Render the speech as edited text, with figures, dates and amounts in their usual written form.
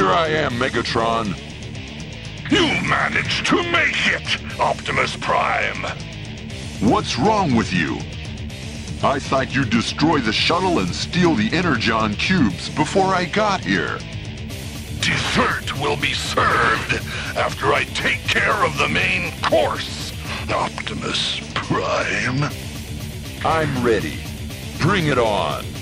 Here I am, Megatron. You managed to make it, Optimus Prime. What's wrong with you? I thought you'd destroy the shuttle and steal the Energon cubes before I got here. Dessert will be served after I take care of the main course, Optimus Prime. I'm ready. Bring it on.